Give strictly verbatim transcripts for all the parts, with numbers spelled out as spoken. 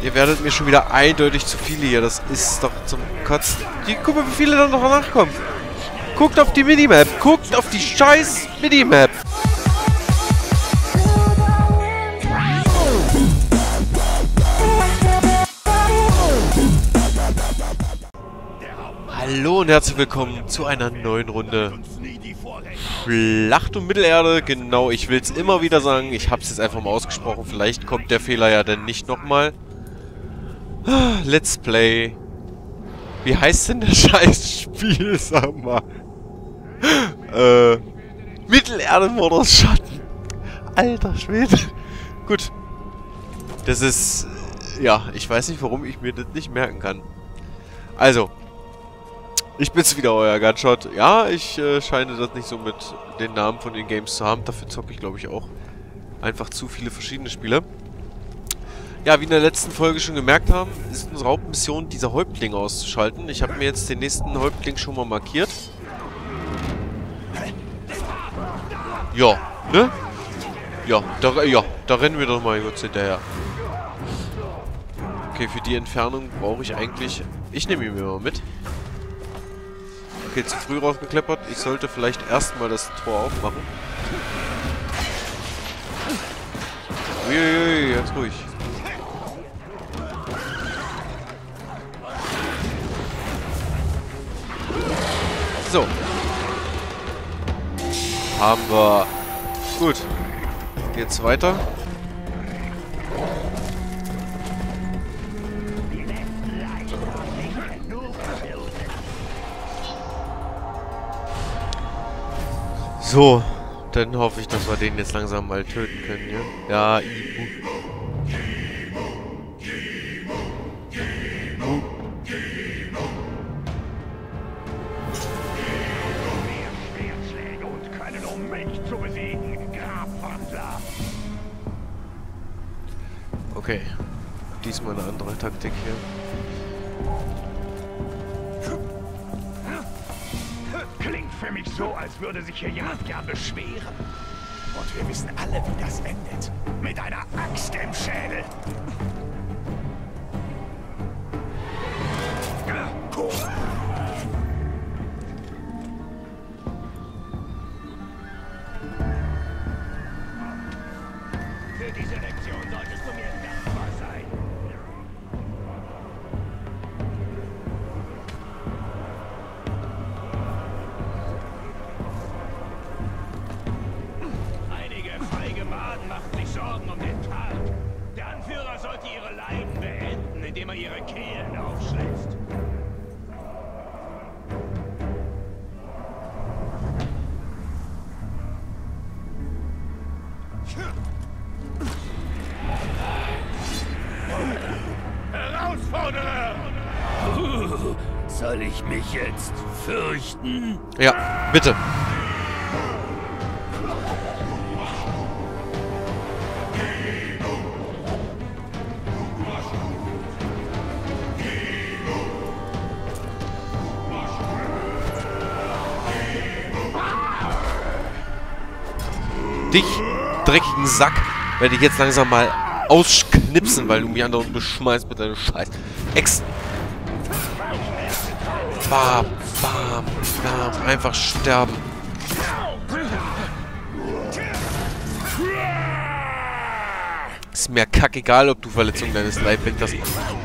Ihr werdet mir schon wieder eindeutig zu viele hier. Das ist doch zum Kotzen. Die, guck mal, wie viele da noch nachkommen. Guckt auf die Minimap. Guckt auf die scheiß Minimap. Hallo und herzlich willkommen zu einer neuen Runde Schlacht um Mittelerde. Genau, ich will es immer wieder sagen. Ich habe es jetzt einfach mal ausgesprochen. Vielleicht kommt der Fehler ja dann nicht nochmal. Let's Play. Wie heißt denn das scheiß Spiel, sag mal? äh, Mittelerde-Modus Schatten. Alter Schwede. Gut. Das ist... Ja, ich weiß nicht, warum ich mir das nicht merken kann. Also... Ich bin's wieder, euer Gunshot. Ja, ich äh, scheine das nicht so mit den Namen von den Games zu haben. Dafür zocke ich, glaube ich, auch einfach zu viele verschiedene Spiele. Ja, wie in der letzten Folge schon gemerkt haben, ist unsere Hauptmission, diese Häuptlinge auszuschalten. Ich habe mir jetzt den nächsten Häuptling schon mal markiert. Ja, ne? Ja, da, ja, da rennen wir doch mal kurz hinterher. Okay, für die Entfernung brauche ich eigentlich... Ich nehme ihn mir mal mit. Okay, zu früh rausgekleppert. Ich sollte vielleicht erstmal das Tor aufmachen. Uiuiui, ganz ruhig. So. Haben wir. Gut. Geht's weiter. So, dann hoffe ich, dass wir den jetzt langsam mal töten können, ja? Ja, Ibu. Uh. Okay, diesmal eine andere Taktik hier. Für mich so, als würde sich hier jemand gern beschweren. Und wir wissen alle, wie das endet. Mit einer Axt im Schädel. Für diese Lektion solltest du mir dankbar sein. Macht sich Sorgen um den Tag. Der Anführer sollte ihre Leiden beenden, indem er ihre Kehlen aufschlitzt. Herausforderer! Uh, soll ich mich jetzt fürchten? Ja, bitte. Dich, dreckigen Sack, werde ich jetzt langsam mal ausknipsen, weil du mich andauernd beschmeißt mit deinem Scheiß. Ex. Bam, bam, bam. Einfach sterben. Ist mir kackegal, ob du Verletzungen deines Leibweg hast.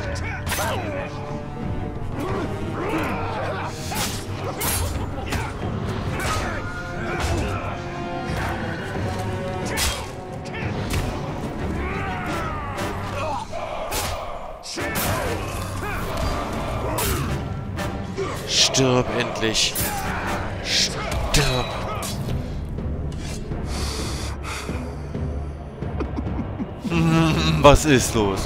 Stirb endlich. Stirb. Was ist los?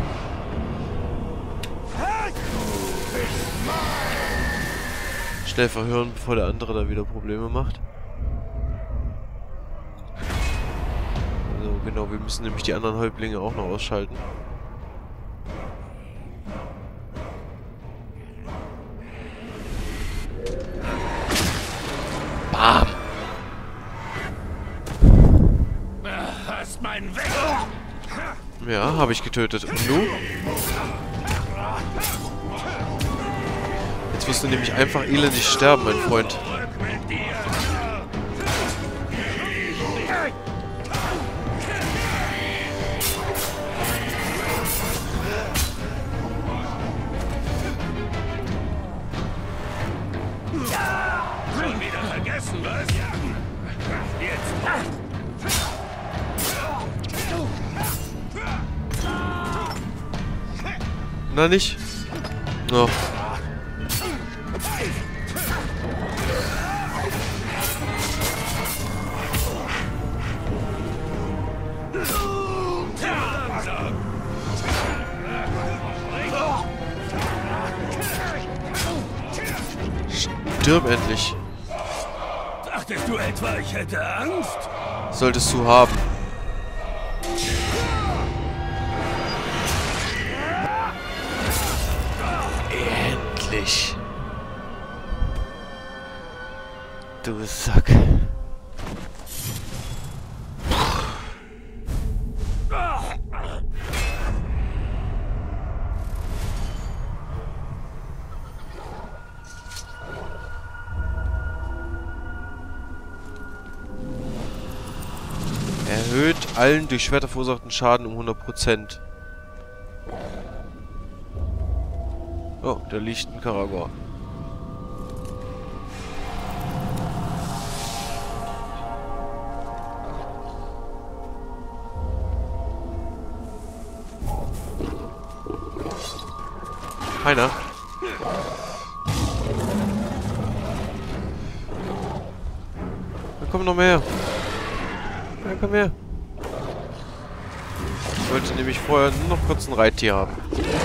Schnell verhören, bevor der andere da wieder Probleme macht. So, genau, wir müssen nämlich die anderen Häuptlinge auch noch ausschalten. Bam! Hast meinen Weg! Ja, habe ich getötet. Und du? Jetzt wirst du nämlich einfach elendig sterben, mein Freund. Schon wieder vergessen, was? Jetzt. Na nicht? No. Stirb endlich. Dachtest du etwa, ich hätte Angst? Solltest du haben. Endlich. Du Sack. Erhöht allen durch Schwerter verursachten Schaden um hundert Prozent. Oh, da liegt ein Karagor. Keiner. Da kommen noch mehr. Ja, komm her. Ich wollte nämlich vorher nur noch kurz ein Reittier haben.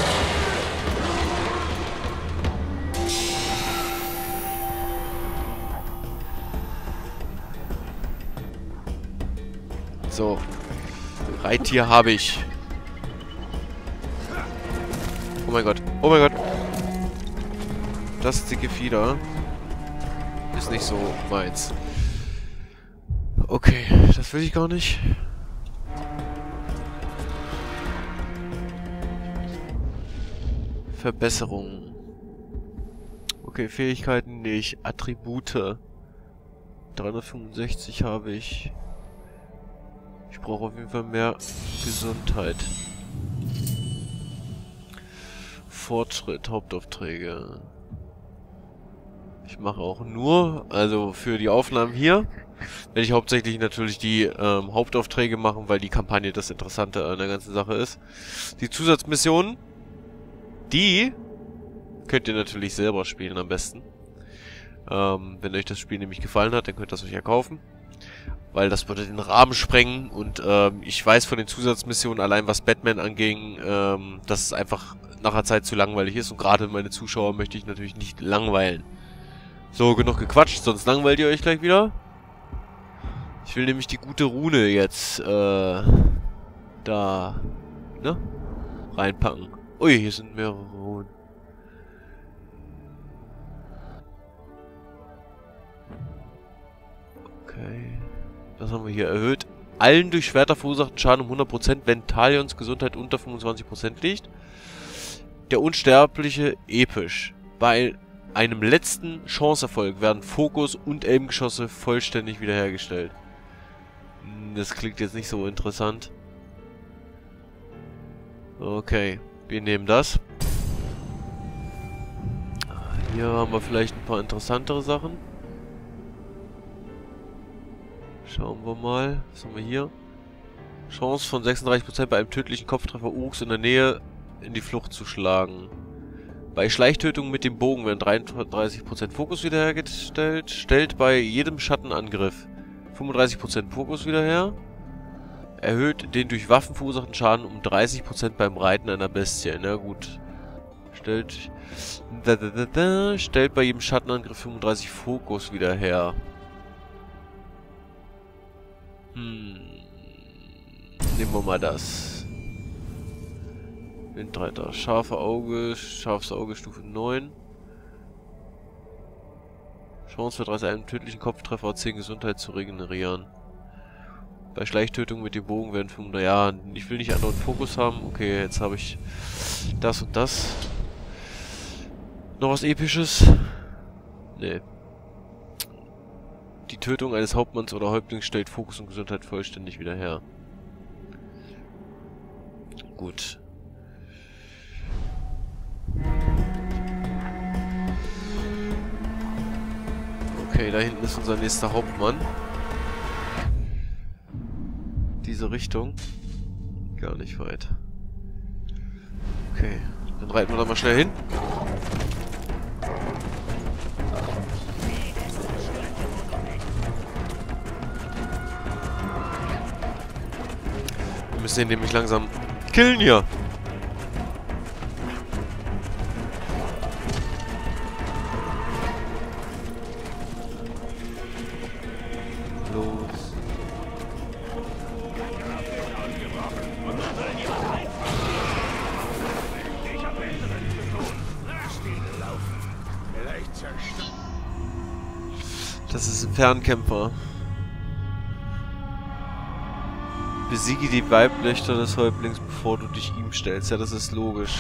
So. Reittier habe ich. Oh mein Gott. Oh mein Gott. Das dicke Fieder ist nicht so meins. Okay, das will ich gar nicht. Verbesserungen. Okay, Fähigkeiten nicht. Attribute. dreihundertfünfundsechzig habe ich. Ich brauche auf jeden Fall mehr Gesundheit. Fortschritt, Hauptaufträge. Ich mache auch nur, also für die Aufnahmen hier, werde ich hauptsächlich natürlich die ähm, Hauptaufträge machen, weil die Kampagne das Interessante an der ganzen Sache ist. Die Zusatzmissionen, die könnt ihr natürlich selber spielen am besten. Ähm, wenn euch das Spiel nämlich gefallen hat, dann könnt ihr das euch ja kaufen. Weil das würde den Rahmen sprengen und ähm, ich weiß von den Zusatzmissionen, allein was Batman anging, ähm, dass es einfach nach einer Zeit zu langweilig ist und gerade meine Zuschauer möchte ich natürlich nicht langweilen. So, genug gequatscht, sonst langweilt ihr euch gleich wieder. Ich will nämlich die gute Rune jetzt, äh, da, ne, reinpacken. Ui, hier sind mehrere Runen. Okay. Was haben wir hier? Erhöht allen durch Schwerter verursachten Schaden um hundert Prozent, wenn Talions Gesundheit unter fünfundzwanzig Prozent liegt. Der Unsterbliche episch. Bei einem letzten Chanceerfolg werden Fokus und Elbengeschosse vollständig wiederhergestellt. Das klingt jetzt nicht so interessant. Okay, wir nehmen das. Hier haben wir vielleicht ein paar interessantere Sachen. Schauen wir mal. Was haben wir hier? Chance von sechsunddreißig Prozent bei einem tödlichen Kopftreffer Urks in der Nähe in die Flucht zu schlagen. Bei Schleichtötung mit dem Bogen werden dreiunddreißig Prozent Fokus wiederhergestellt. Stellt bei jedem Schattenangriff fünfunddreißig Prozent Fokus wieder her. Erhöht den durch Waffen verursachten Schaden um dreißig Prozent beim Reiten einer Bestie. Na gut. Stellt, da, da, da, da, stellt bei jedem Schattenangriff fünfunddreißig Fokus wieder her. Hm. Nehmen wir mal das. Windreiter. Scharfe Auge. Scharfes Auge Stufe neun. Chance für dreißig einen tödlichen Kopftreffer zehn Gesundheit zu regenerieren. Bei Schleichtötung mit dem Bogen werden fünfhundert. Ja, ich will nicht anderen Fokus haben. Okay, jetzt habe ich das und das. Noch was Episches? Nee. Die Tötung eines Hauptmanns oder Häuptlings stellt Fokus und Gesundheit vollständig wieder her. Gut. Okay, da hinten ist unser nächster Hauptmann. Diese Richtung. Gar nicht weit. Okay, dann reiten wir da mal schnell hin. Wir müssen ihn nämlich langsam killen hier. Los. Das ist ein Fernkämpfer. Besiege die Weibwächter des Häuptlings, bevor du dich ihm stellst. Ja, das ist logisch.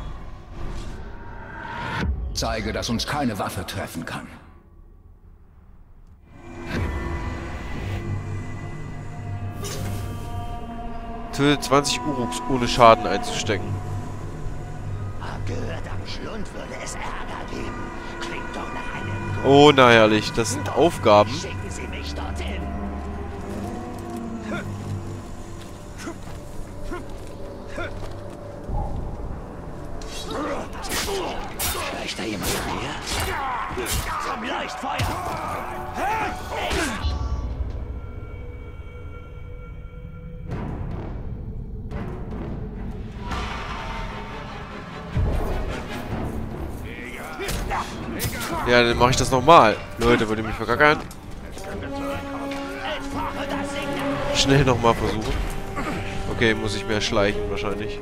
Zeige, dass uns keine Waffe treffen kann. Töte zwanzig Uruks, ohne Schaden einzustecken. Hab gehört, am Schlund würde es Ärger geben. Klingt doch nach einem... Oh, na herrlich. Das sind Aufgaben. Schicken Sie mich dorthin. Vielleicht da jemand näher? Zum Leuchtfeuer! Ja, dann mache ich das nochmal. Leute, wollt ihr mich verkackern? Schnell nochmal versuchen. Okay, muss ich mehr schleichen wahrscheinlich.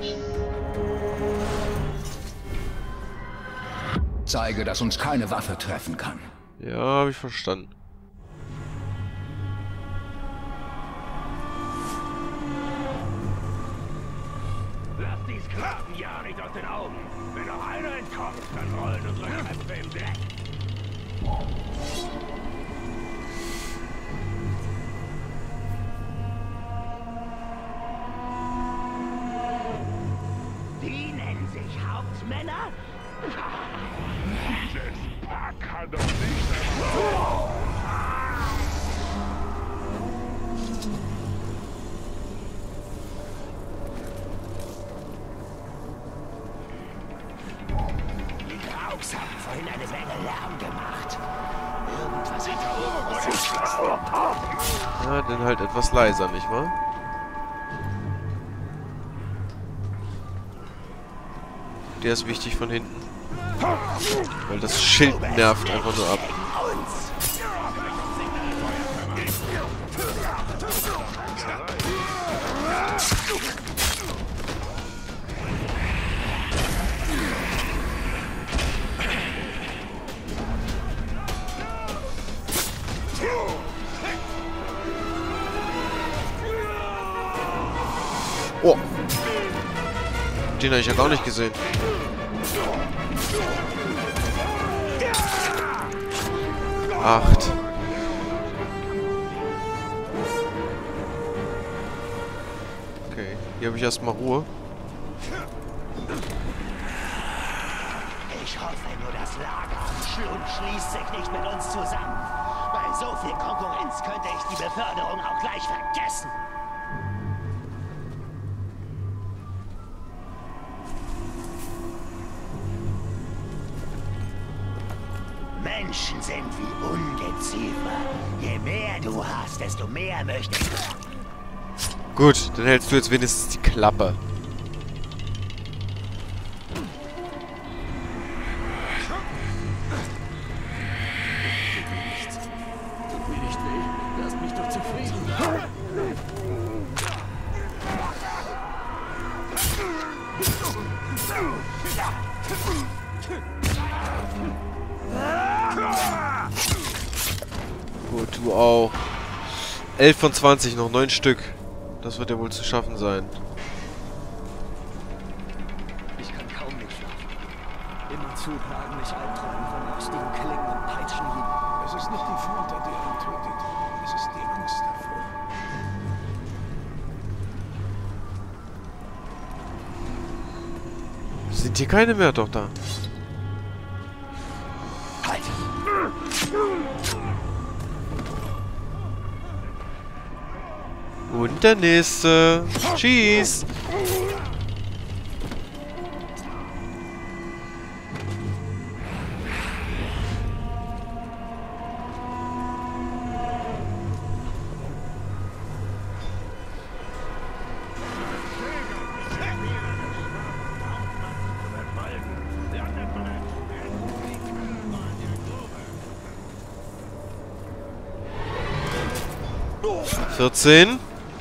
Zeige, dass uns keine Waffe treffen kann. Ja, habe ich verstanden. Lass die Sklaven ja nicht aus den Augen. Wenn noch einer entkommt, dann rollen unsere Köpfe im Dreck. Die nennen sich Hauptmänner? Dieses Pack kann doch nicht sein. Haben vorhin eine Menge Lärm gemacht. Irgendwas hat da oben geschlossen. Ja, dann halt etwas leiser, nicht wahr? Der ist wichtig von hinten. Weil das Schild nervt einfach nur ab. Oh! Den habe ich ja gar nicht gesehen. Acht. Okay, hier habe ich erstmal Ruhe. Ich hoffe nur, das Lager am Schlund schließt sich nicht mit uns zusammen. Bei so viel Konkurrenz könnte ich die Beförderung auch gleich vergessen. Menschen sind wie Ungeziefer. Je mehr du hast, desto mehr möchte ich. Gut, dann hältst du jetzt wenigstens die Klappe. Tut mir nicht weh. Lasst mich doch zufrieden. Gut, du auch. elf von zwanzig, noch neun Stück. Das wird ja wohl zu schaffen sein. Ich kann kaum nicht schlafen. Immerzu plagen mich Albträume von rostigen Klingen und Peitschenhieben. Es ist nicht die Folter, die einen tötet. Es ist die Angst davor. Sind hier keine mehr? Doch, da. Halt! Und der nächste. Schieß! vierzehn.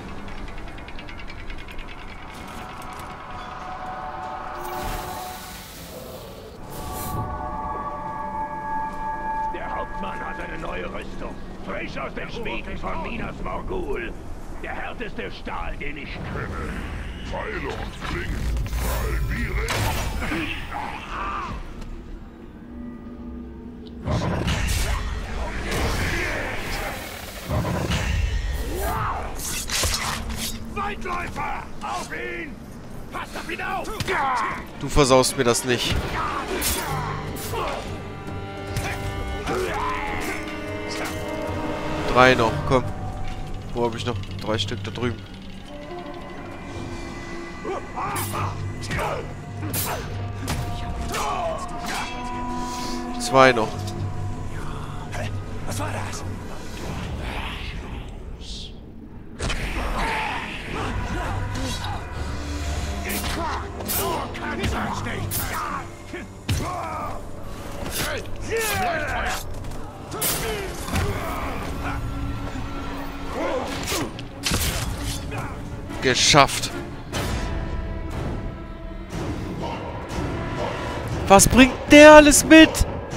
Der Hauptmann hat eine neue Rüstung. Frisch aus den Schmieden von Minas Morgul. Der härteste Stahl, den ich kenne. Pfeile und Klingen. Halbiere. Weitläufer! Auf ihn! Passt auf ihn auf! Du versaust mir das nicht. Drei noch, komm. Wo habe ich noch? Drei Stück da drüben. Zwei noch. Was war das? Geschafft. Was bringt der alles mit?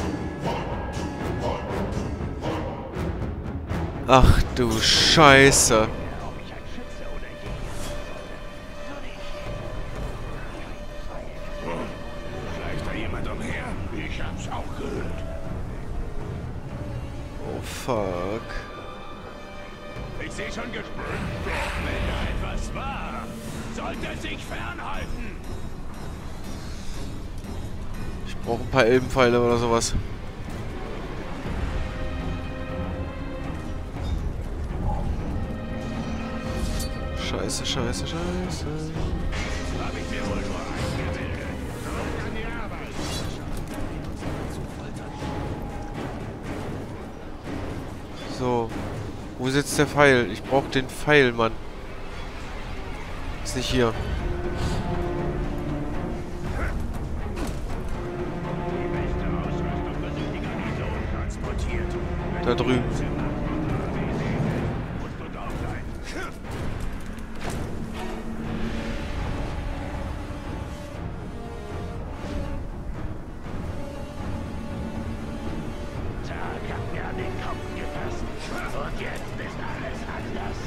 Ach du Scheiße. Schleicht da jemand umher? Ich hab's auch gehört. Oh fuck. Ich sehe schon gesprüht. Wenn da etwas war, sollte er sich fernhalten. Ich brauche ein paar Elbenpfeile oder sowas. Scheiße, scheiße, scheiße. Hab ich mir wohl nur eingebildet. An die Arbeit. So. Wo sitzt der Pfeil? Ich brauche den Pfeil, Mann. Ist nicht hier. Die beste Ausrüstung versucht die Garnison transportiert. Da drüben. Musst du drauf sein. Tag hat mir an den Kopf gefasst. Und jetzt ist alles anders.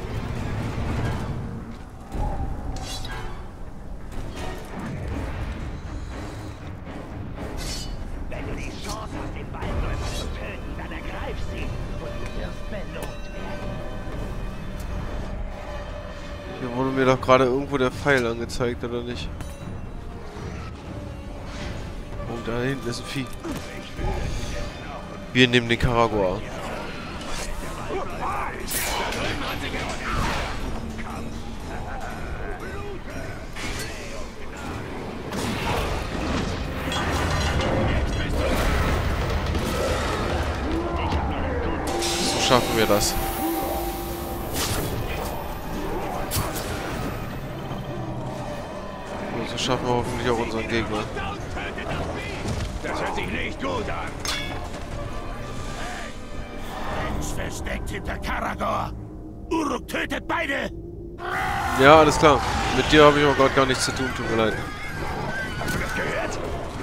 Wenn du die Chance hast, den Waldläufer zu töten, dann ergreif sie und du wirst belohnt werden. Hier wurde mir doch gerade irgendwo der Pfeil angezeigt, oder nicht? Oh, da hinten ist ein Vieh. Wir nehmen den Karagor. So schaffen wir das. Und so schaffen wir hoffentlich auch unseren Gegner. Das hört sich nicht gut an. Mensch versteckt hinter Karagor. Uruk tötet beide. Ja, alles klar. Mit dir habe ich auch gerade gar nichts zu tun, tut mir leid. Hast du das gehört?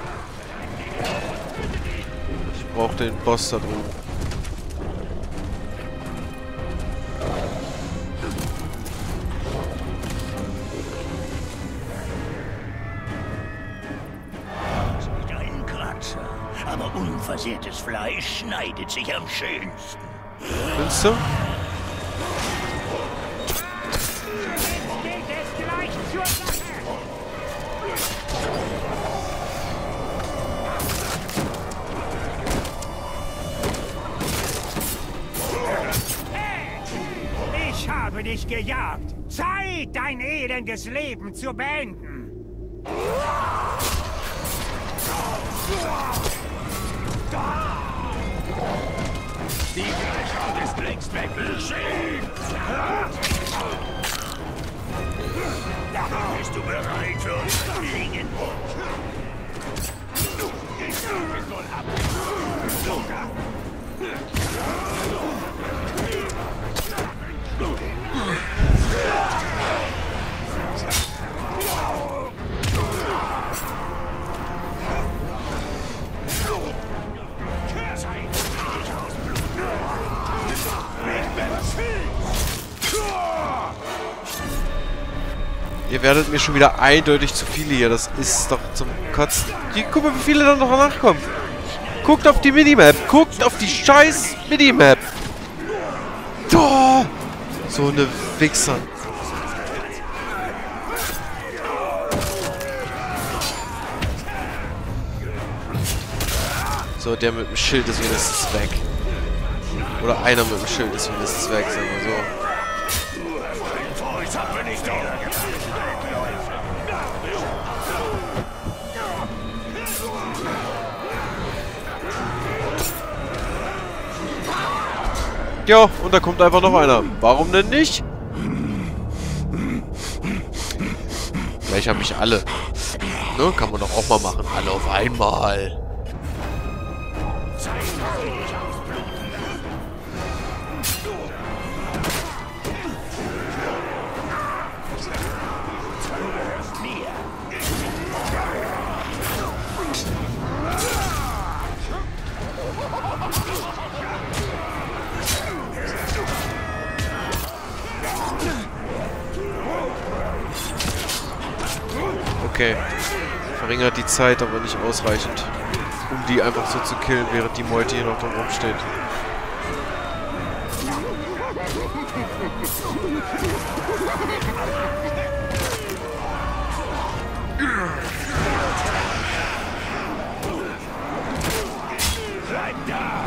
Ich brauche den Boss da drüben. Lass mich dahin. aber unversehrtes Fleisch schneidet sich am schönsten. Findest du? Geht es gleich zur Sache! Ich habe dich gejagt. Zeit, dein elendes Leben zu beenden. Die Gleichheit ist längst weg. Bist du bereit für uns Fliegen? Ich soll ab. Sogar. Ihr werdet mir schon wieder eindeutig zu viele hier. Das ist doch zum Kotzen. Die, guck mal, wie viele dann noch nachkommen. Guckt auf die Minimap. Guckt auf die scheiß Minimap. Oh, so eine Wichser. So, der mit dem Schild ist wenigstens weg. Oder einer mit dem Schild ist wenigstens weg, sagen wir so. Ja, und da kommt einfach noch einer. Warum denn nicht? Vielleicht habe ich alle. Ne, kann man doch auch mal machen. Alle auf einmal. Okay. Verringert die Zeit, aber nicht ausreichend, um die einfach so zu killen, während die Meute hier noch drum rumsteht. Bleib da!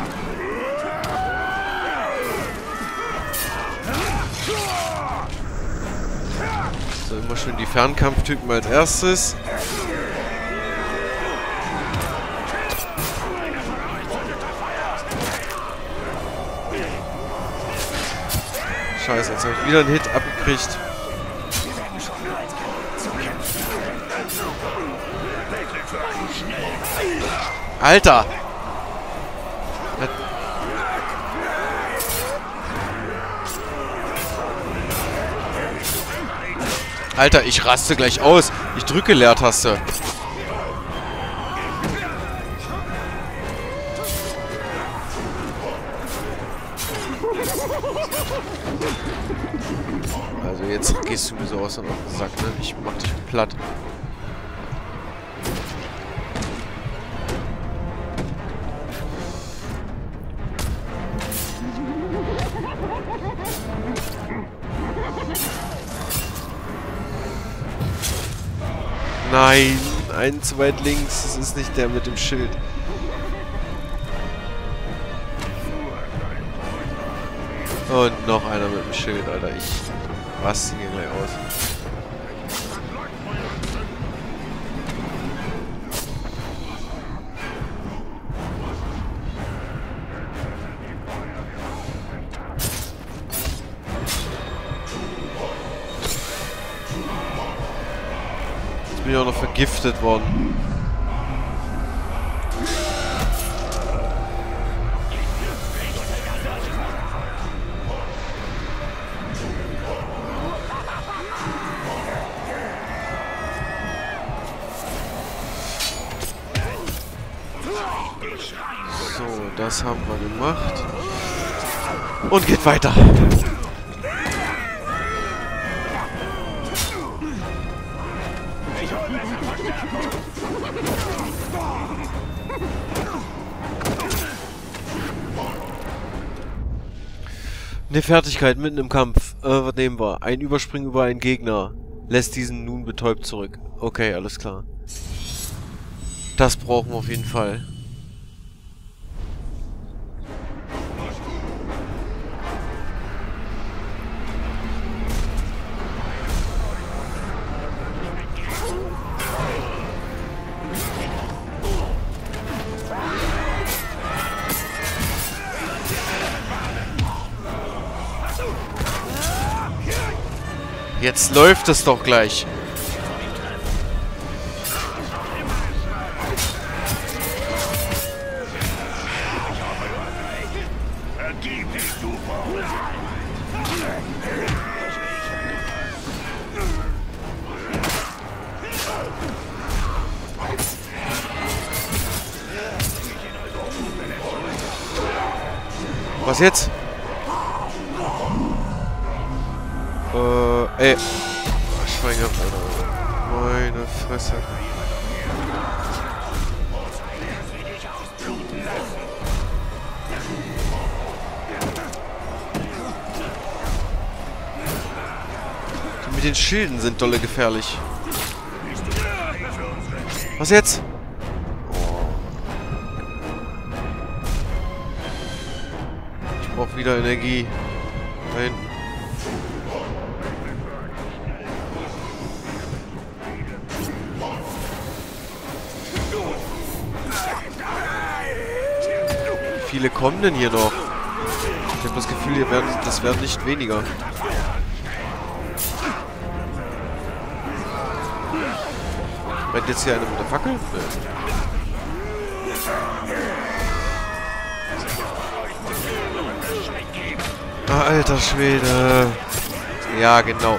So, immer schön die Fernkampftypen als erstes. Scheiße, jetzt habe ich wieder einen Hit abgekriegt. Alter! Alter, ich raste gleich aus. Ich drücke Leertaste. Also jetzt gehst du mir so aus dem Sack, ne? Ich mach dich platt. Nein, einen zu weit links. Das ist nicht der mit dem Schild. Und noch einer mit dem Schild, Alter. Ich raste hier gleich aus. Jetzt bin ich auch noch vergiftet worden. So, das haben wir gemacht. Und geht weiter. Eine Fertigkeit mitten im Kampf. Äh, was nehmen wir? Ein Überspringen über einen Gegner. Lässt diesen nun betäubt zurück. Okay, alles klar. Das brauchen wir auf jeden Fall. Jetzt läuft es doch gleich. Was jetzt? Äh, ey. Schwein gehabt, Alter. Meine Fresse. Die mit den Schilden sind dolle gefährlich. Was jetzt? Ich brauche wieder Energie. Da hinten. Wie viele kommen denn hier noch? Ich habe das Gefühl, hier werden, das werden nicht weniger. Brennt jetzt hier einer mit der Fackel? Nee. Ah, alter Schwede. Ja, genau.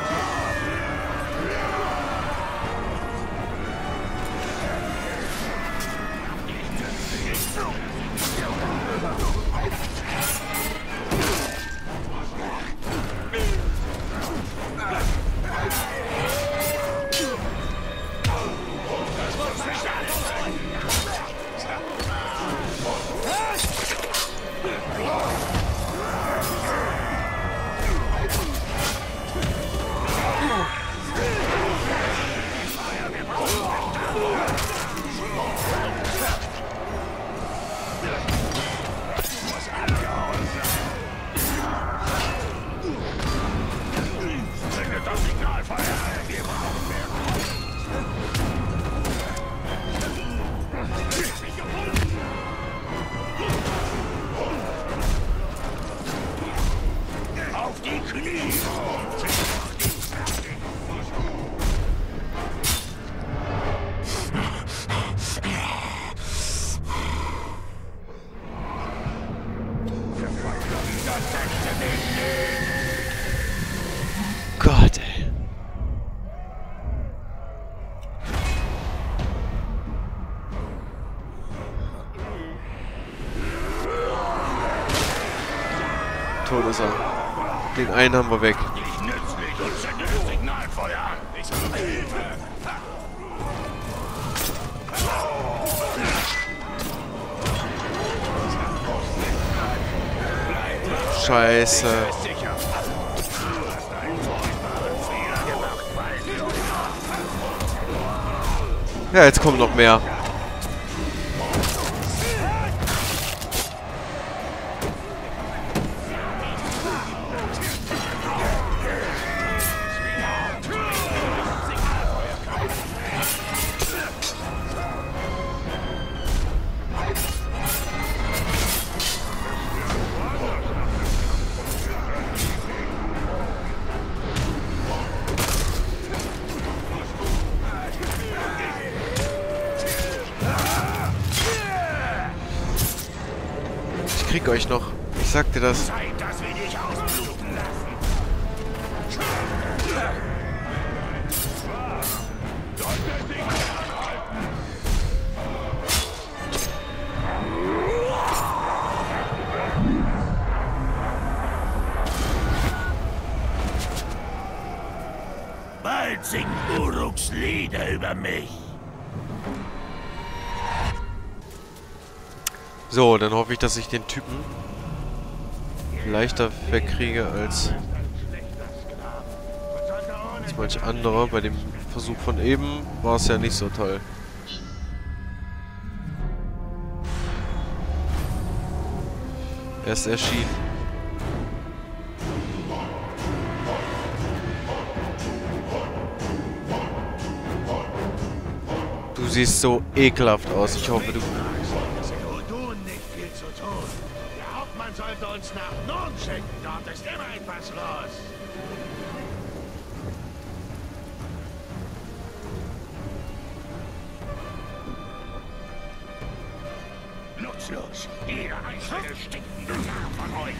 Gott, ey. Tot ist er. Den einen haben wir weg. Scheiße. Ja, jetzt kommen noch mehr. Ich krieg euch noch. Ich sag dir das. Zeit, dass wir dich ausbluten lassen. Bald singt Uruks Lieder über mich. So, dann hoffe ich, dass ich den Typen leichter wegkriege als, als manch anderer. Bei dem Versuch von eben war es ja nicht so toll. Er ist erschienen. Du siehst so ekelhaft aus. Ich hoffe, du... Du nicht viel zu tun. Der Hauptmann sollte uns nach Norden schicken. Dort ist immer etwas los. Nutzlos. Jeder einzelne stinkende Narr von euch.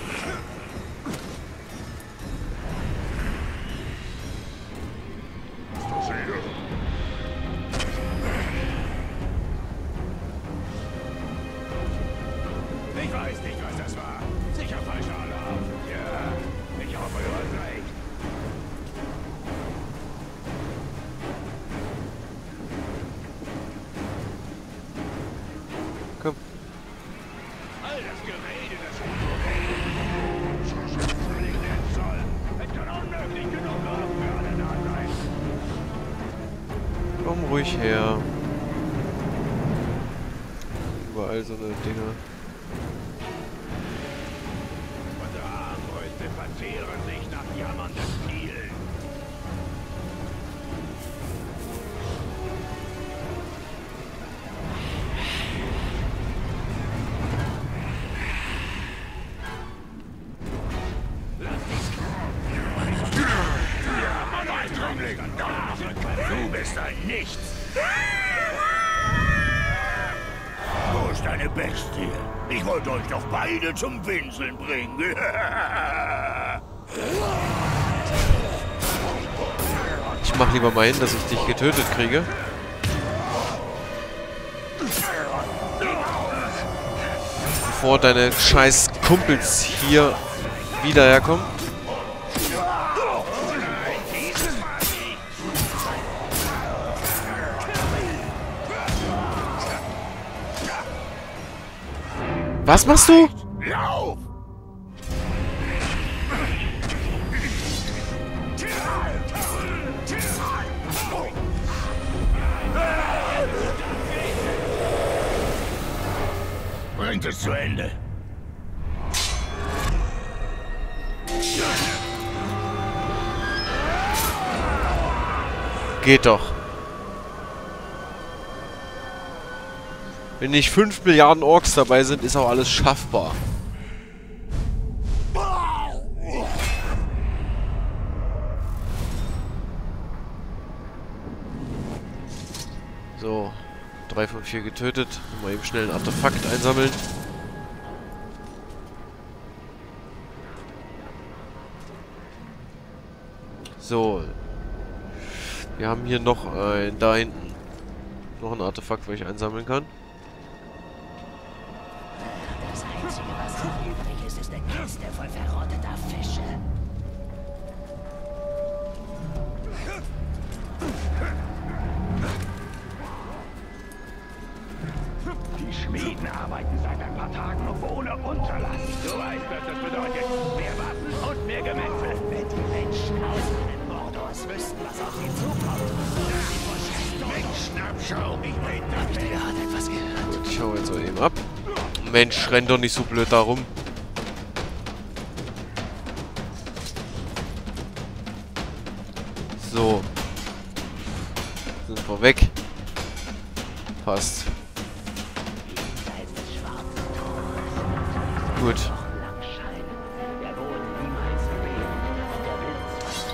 Du sehe. Ich weiß nicht, was das war. Sicher falscher Alarm. Ja, ich hoffe, du hast recht. Komm. All das Gerede, das völlig nett soll. Es kann unmöglich genug Raum für alle da sein. Komm ruhig her. Überall so eine Dinger. Unsere Armbrüste verzehren sich nach jammernden Zielen. Lass dich kommen! Du bist ein Nichts! Wo ist deine Bestie? Ich wollte euch doch beide zum Winseln bringen. Ich mach lieber mal hin, dass ich dich getötet kriege. Bevor deine scheiß Kumpels hier wieder herkommen. Was machst du? Lauf! Bringt es zu Ende. Geht doch. Wenn nicht fünf Milliarden Orks dabei sind, ist auch alles schaffbar. So, drei von vier getötet. Mal eben schnell ein Artefakt einsammeln. So. Wir haben hier noch ein, da hinten, noch ein Artefakt, wo ich einsammeln kann. Das Einzige, was noch übrig ist, ist eine Kiste voll verrotteter Fische. Die Schmieden arbeiten seit ein paar Tagen ohne Unterlass. Du weißt, was das bedeutet. Mehr Waffen und mehr Gemetzel. Wenn die Menschen aus den Mordors wüssten, was auf sie zukommt, würden sie vor Schreck Menschenabschau, ich bin Hab ich gerade etwas gehört? Ich hau jetzt so eben ab. Mensch, renn doch nicht so blöd da rum. So. Sind wir weg. Passt. Jenseits des schwarzen Tores. Gut. Lang scheinen. Der Boden niemals reden. Und der Wind zwar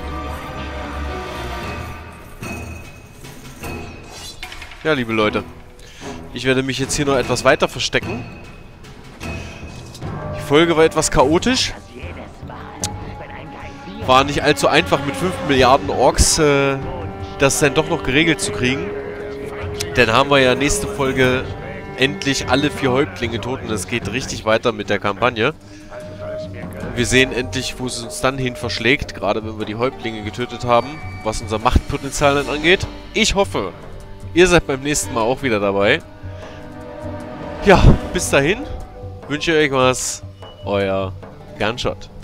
nie ein. Ja, liebe Leute. Ich werde mich jetzt hier noch etwas weiter verstecken. Die Folge war etwas chaotisch. Dass jedes Mal, wenn ein Geysir War nicht allzu einfach mit fünf Milliarden Orks äh, das dann doch noch geregelt zu kriegen. Dann haben wir ja nächste Folge endlich alle vier Häuptlinge tot und es geht richtig weiter mit der Kampagne. Wir sehen endlich, wo es uns dann hin verschlägt, gerade wenn wir die Häuptlinge getötet haben, was unser Machtpotenzial dann angeht. Ich hoffe, ihr seid beim nächsten Mal auch wieder dabei. Ja, bis dahin wünsche ich euch was. Euer Gunshot.